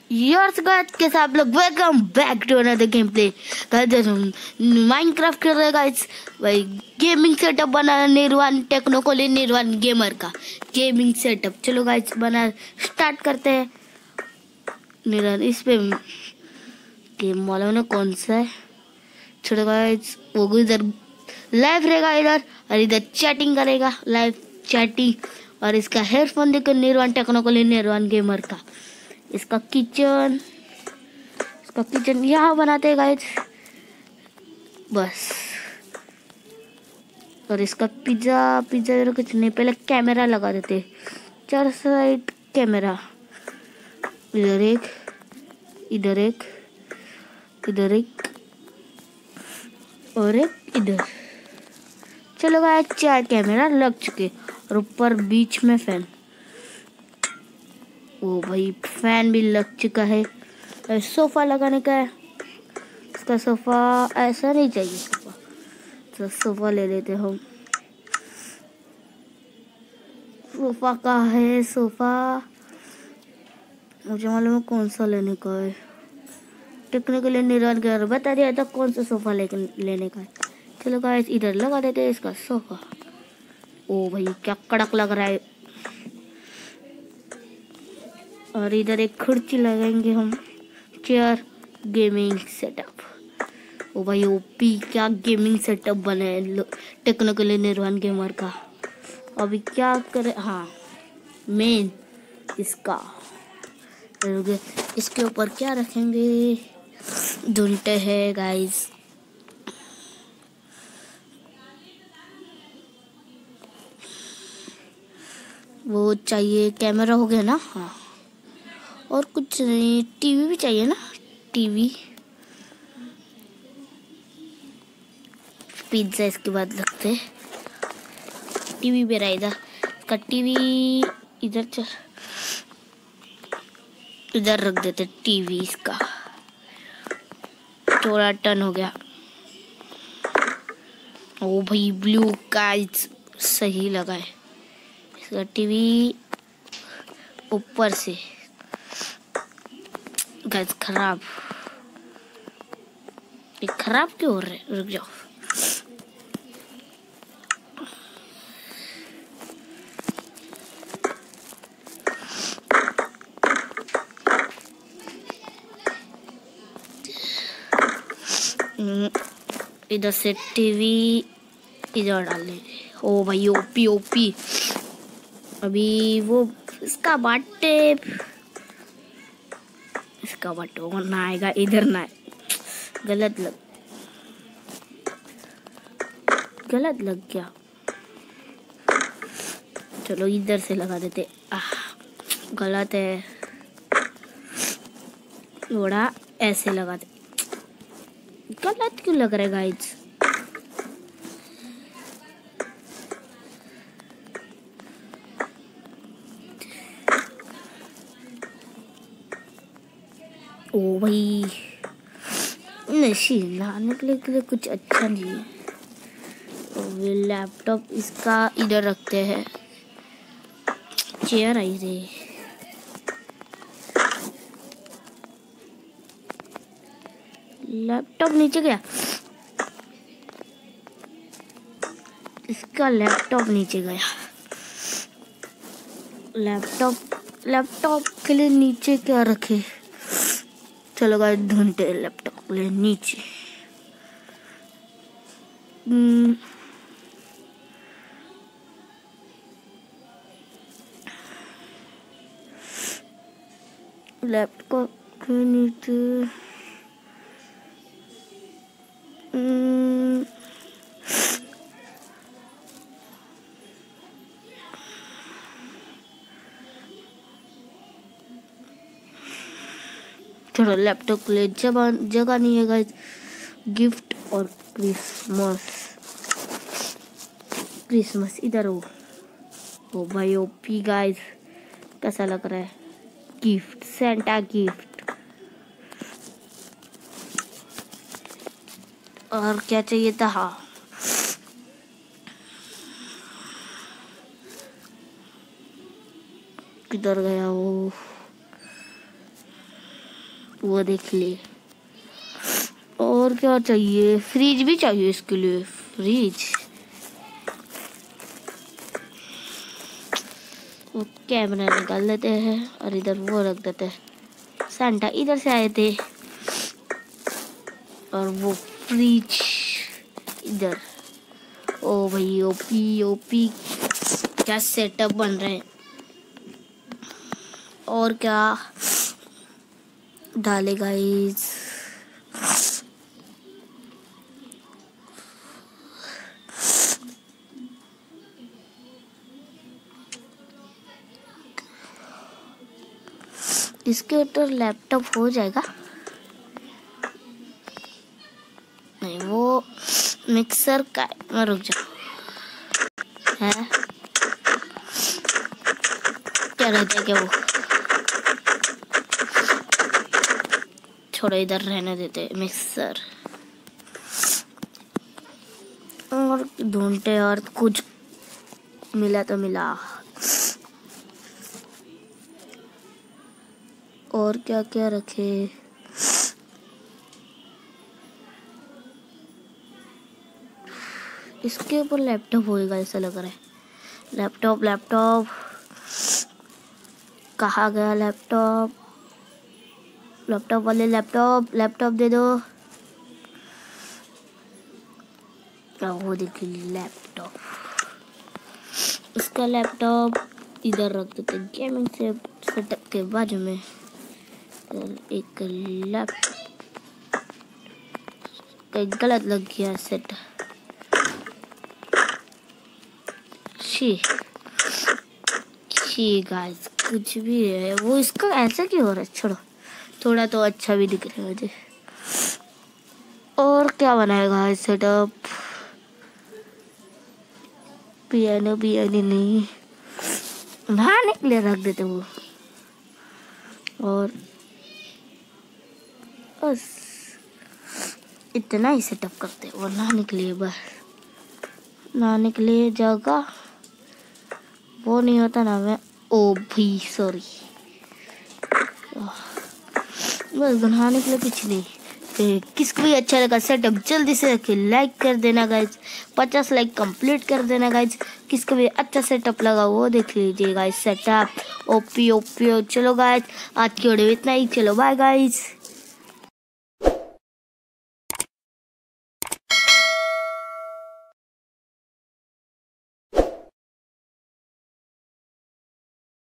यार गाइस कैसे आप लोग welcome back to another game play. Guys हम माइनक्राफ्ट कर रहे हैं गाइस। भाई गेमिंग सेटअप बनाना निर्वाण टेक्नोकोली निर्वाण गेमर का गेमिंग सेटअप। चलो गाइस बना स्टार्ट करते हैं। निर्वाण इस पे गेम वाला ने कौन सा है। चलो गाइस वो इधर लाइव रहेगा इधर और इधर चैटिंग करेगा लाइव चैटिंग। और इसका हेडफोन देखो निर्वाण टेक्नोकोली निर्वाण गेमर का। इसका किचन यहाँ बनाते हैं गाइस बस। और इसका पिज्जा कुछ नहीं, पहले कैमरा लगा देते, 4 साइड कैमरा, इधर एक इधर एक इधर एक और एक इधर। चलो गाइस 4 कैमरा लग चुके और ऊपर बीच में फैन। ओ भाई फैन भी लग चुका है। सोफा लगाने का है। इसका सोफा ऐसा नहीं चाहिए सोफा, तो सोफा ले लेते हम। सोफा का है सोफा, मुझे मालूम है कौन सा लेने का है। टेक्निकली निर्वाण कर बता दिया था कौन सा सोफा लेने का है। चलो गाइस इधर लगा देते हैं इसका सोफा। ओ भाई क्या कड़क लग रहा है। और इधर एक कुर्सी लगाएंगे हम, चेयर गेमिंग सेटअप। ओ भाई ओपी क्या गेमिंग सेटअप बना है टेक्निकली निर्वाण गेमर का। अभी क्या करे, हाँ मेन इसका इसके ऊपर क्या रखेंगे ढूंढते हैं गाइस। वो चाहिए कैमरा हो गया ना, हाँ और कुछ नहीं। टीवी भी चाहिए ना, टीवी पिज्जा इसके बाद रखते। टीवी भी रहेगा इसका, टीवी इधर इधर रख देते टीवी इसका। थोड़ा टर्न हो गया। ओ भाई ब्लू काइट्स सही लगा है इसका। टीवी ऊपर से गाइस खराब, ये खराब क्यों हो रहा है, रुक जाओ। इधर से टीवी इधर डाल देंगे। ओ भाई ओपी ओपी। अभी वो इसका बाटे ना आएगा इधर, ना गलत लग गया। चलो इधर से लगा देते। गलत है, थोड़ा ऐसे लगा दे। गलत क्यों लग रहा है गाइस। ओ भाई मशीन लाने के लिए कुछ अच्छा नहीं है। तो लैपटॉप इसका इधर रखते हैं। चेयर आई रे, लैपटॉप नीचे गया, इसका लैपटॉप नीचे गया। लैपटॉप के लिए नीचे क्या रखे। चलो गाइस ढूंढते लैपटॉप के लिए नीचे। लैपटॉप के नीचे चलो लैपटॉप के लिए जगह नहीं है गाइस। गिफ्ट और क्रिसमस इधर हो। ओ भाई ओपी गाइस कैसा लग रहा है। Gift Santa gift. और क्या चाहिए था, हाँ किधर गया वो। वो देख लिए। और क्या चाहिए? फ्रिज भी चाहिए इसके लिए। फ्रिज वो कैमरा निकाल लेते हैं और इधर वो रख देते हैं। सांता इधर से आए थे और वो फ्रिज इधर। ओ भाई ओपी ओपी क्या सेटअप बन रहे हैं। और क्या डाले गाइस? इसके ऊपर लैपटॉप हो जाएगा? नहीं, वो मिक्सर का। रुक जाओ, है क्या रहता है क्या वो? छोड़ो, इधर रहने देते मिक्सर। और ढूंढते और कुछ मिला तो मिला। और क्या क्या रखे? इसके ऊपर लैपटॉप होएगा ऐसा लग रहा है। लैपटॉप लैपटॉप कहाँ गया? लैपटॉप लैपटॉप वाले लैपटॉप लैपटॉप दे दो। वो देखिए लैपटॉप। इसका लैपटॉप इधर रख देते गेमिंग से सेटअप के बाजू में। एक लैपटॉप गलत लग गया सेट। शी गाइस, कुछ भी है वो। इसका ऐसा क्यों हो रहा है? छोड़ो, थोड़ा तो अच्छा भी दिख रहा है मुझे। और क्या बनाएगा इस सेटअप? पियानो पियानो नहीं, नहाने के लिए रख देते वो। और बस इतना ही सेटअप करते वो। नहाने के लिए बस, नहाने के लिए जगह वो नहीं होता ना। मैं ओ भी सॉरी, बस नहाने के लिए कुछ नहीं। किसको भी अच्छा लगा सेटअप जल्दी से लाइक कर देना गाइज। 50 लाइक कंप्लीट कर देना गाइज। किसको भी अच्छा सेटअप लगा वो देख लीजिए गाइज। Setup OP OP. चलो गाइज, आज की वीडियो इतना ही। चलो बाय गाइज।